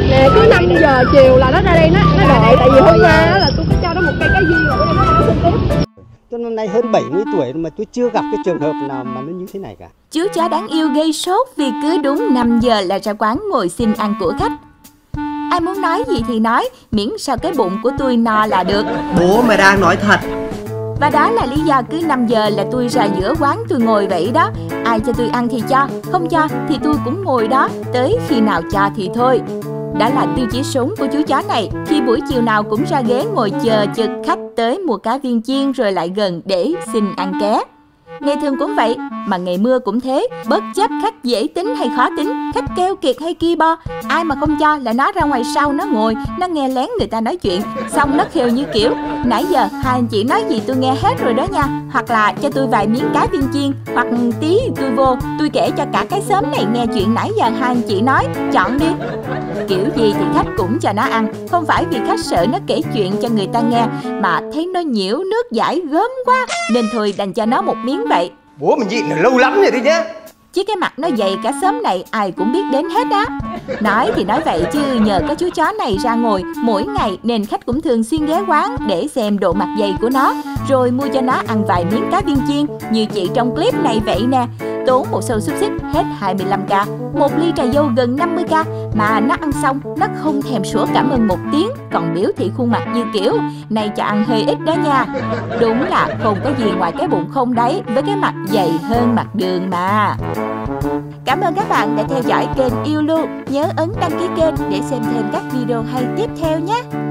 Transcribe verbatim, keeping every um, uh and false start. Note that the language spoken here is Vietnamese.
Nè cứ năm giờ chiều là nó ra đây nó nó đợi, tại vì hôm qua là tôi có cho nó một cây cá viên rồi bữa nay nó đã không tiếp. Tôi năm nay hơn bảy mươi tuổi mà tôi chưa gặp cái trường hợp nào mà nó như thế này cả. Chú chó đáng yêu gây sốt vì cứ đúng năm giờ là ra quán ngồi xin ăn của khách. Ai muốn nói gì thì nói, miễn sao cái bụng của tôi no là được. Bố mày đang nói thật. Và đó là lý do cứ năm giờ là tôi ra giữa quán tôi ngồi vậy đó. Ai cho tôi ăn thì cho, không cho thì tôi cũng ngồi đó, tới khi nào cho thì thôi. Đã là tiêu chí sống của chú chó này, khi buổi chiều nào cũng ra ghế ngồi chờ chực khách tới mua cá viên chiên rồi lại gần để xin ăn ké. Ngày thường cũng vậy, mà ngày mưa cũng thế, bất chấp khách dễ tính hay khó tính, khách keo kiệt hay ki bo, ai mà không cho là nó ra ngoài sau nó ngồi, nó nghe lén người ta nói chuyện, xong nó khều như kiểu nãy giờ hai anh chị nói gì tôi nghe hết rồi đó nha, hoặc là cho tôi vài miếng cá viên chiên, hoặc tí tôi vô, tôi kể cho cả cái xóm này nghe chuyện nãy giờ hai anh chị nói, chọn đi. Kiểu gì thì khách cũng cho nó ăn, không phải vì khách sợ nó kể chuyện cho người ta nghe, mà thấy nó nhiễu nước dãi gớm quá, nên thôi đành cho nó một miếng vậy. Bố mình nhịn lâu lắm rồi đấy nhá. Chứ cái mặt nó dày cả xóm này ai cũng biết đến hết á. Nói thì nói vậy chứ nhờ có chú chó này ra ngồi mỗi ngày nên khách cũng thường xuyên ghé quán để xem độ mặt dày của nó, rồi mua cho nó ăn vài miếng cá viên chiên như chị trong clip này vậy nè. Tốn một xâu xúc xích hết hai mươi lăm k, một ly trà dâu gần năm mươi k, mà nó ăn xong nó không thèm sủa cảm ơn một tiếng, còn biểu thị khuôn mặt như kiểu này cho ăn hơi ít đó nha. Đúng là không có gì ngoài cái bụng không đấy, với cái mặt dày hơn mặt đường mà. Cảm ơn các bạn đã theo dõi kênh Yêu Luôn. Nhớ ấn đăng ký kênh để xem thêm các video hay tiếp theo nhé.